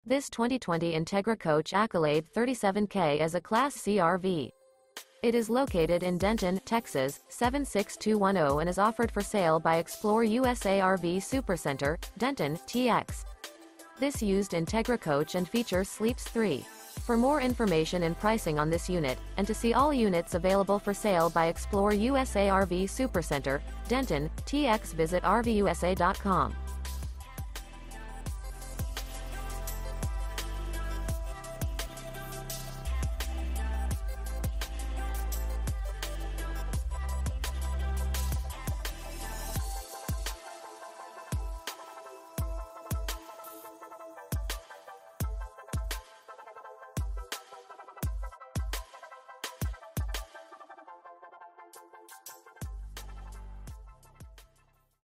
This 2020 Entegra Coach Accolade 37K is a Class C RV. It is located in Denton, Texas, 76210 and is offered for sale by ExploreUSA RV Supercenter, Denton, TX. This used Entegra Coach and features sleeps 3. For more information and pricing on this unit, and to see all units available for sale by ExploreUSA RV Supercenter, Denton, TX, visit RVUSA.com.